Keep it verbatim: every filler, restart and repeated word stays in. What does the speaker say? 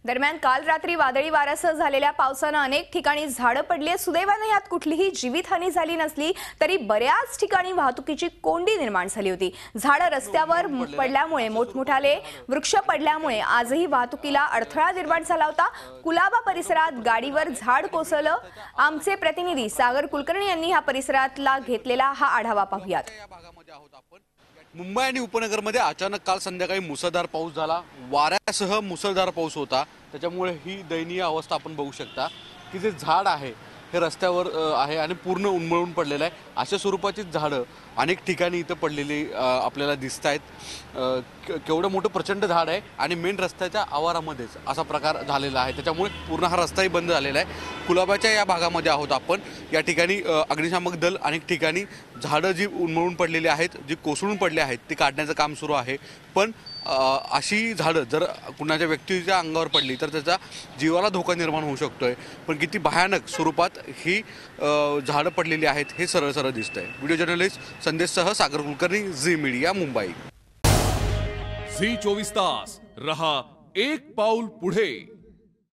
दरम्यान काल रात्री वादळी वाऱ्यासह झालेल्या पावसानं अनेक ठिकाणी झाडं पडली। सुदैवाने यात कुठलीही जीवितहानी झाली नसली तरी बऱ्याच ठिकाणी वाहतुकीची कोंडी निर्माण झाली होती। झाडं रस्त्यावर पडल्यामुळे मोठमोठाले वृक्ष पडल्यामुळे आजही वाहतुकीला अडथळा निर्माण झाला होता। कुलाबा परिसरात गाडीवर झाड कोसळलं। आमचे प्रतिनिधी सागर कुलकर्णी यांनी या परिसरातला घेतलेला हा आढावा पाहूयात। मुंबई आणि उपनगरमध्ये अचानक काल संध्याकाळी मुसळधार पाऊस झाला। वाऱ्यासह मुसळधार पाऊस होता, त्याच्यामुळे ही दयनीय अवस्था आपण बघू शकता की जे झाड आहे हे रस्त्यावर आहे आणि पूर्ण उन्मळून पडलेलं आहे। अशा स्वरूपाची झाडं अनेक ठिकाणी इथं पडलेली आपल्याला दिसत आहेत। केवढं मोठं प्रचंड झाड आहे आणि मेन रस्त्याच्या आवारामध्येच असा प्रकार झालेला आहे, त्याच्यामुळे पूर्ण हा रस्ताही बंद झालेला आहे। कुलाबाच्या या भागामध्ये आहोत आपण। या ठिकाणी अग्निशामक दल अनेक ठिकाणी झाडं जी उन्मळून पडलेली आहेत, जी कोसळून पडली आहेत, ती काढण्याचं काम सुरू आहे। पण अशी झाडं जर कुणाच्या व्यक्तीच्या अंगावर पडली तर त्याचा जीवाला धोका निर्माण होऊ शकतोय। पण किती भयानक स्वरूपात ही झाडं पडलेली आहेत हे सरळ सरळ दिसतंय। व्हिडिओ जर्नलिस्ट संदेशसह सागर कुलकर्णी, झी मीडिया, मुंबई। झी चोवीस तास रहा एक पाऊल पुढे।